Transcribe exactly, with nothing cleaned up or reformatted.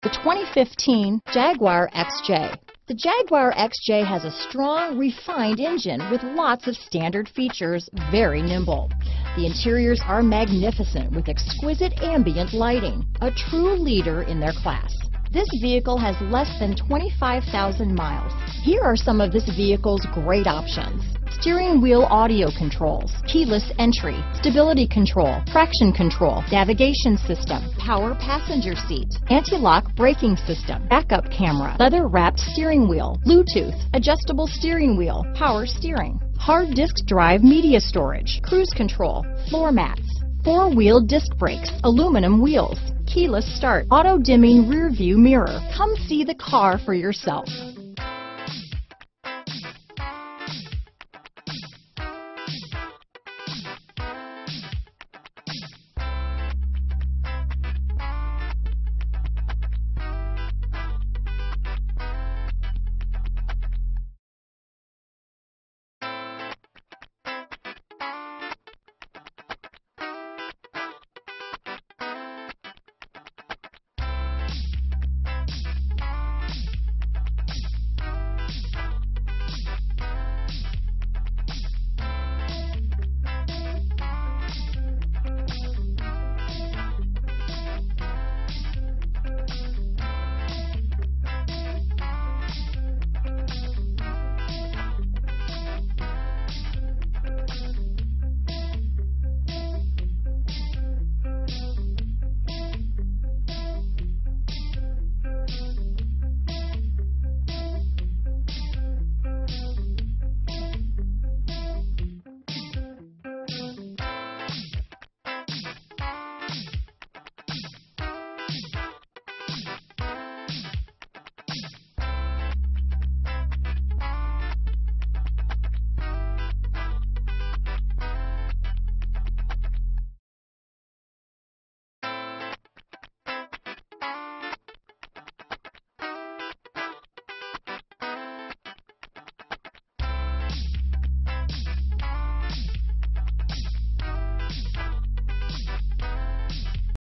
The twenty fifteen Jaguar X J. The Jaguar X J has a strong, refined engine with lots of standard features, very nimble. The interiors are magnificent with exquisite ambient lighting, a true leader in their class. This vehicle has less than twenty-five thousand miles. Here are some of this vehicle's great options: steering wheel audio controls, keyless entry, stability control, traction control, navigation system, power passenger seat, anti-lock braking system, backup camera, leather-wrapped steering wheel, Bluetooth, adjustable steering wheel, power steering, hard disk drive media storage, cruise control, floor mats, four-wheel disc brakes, aluminum wheels, keyless start, auto-dimming rear view mirror. Come see the car for yourself.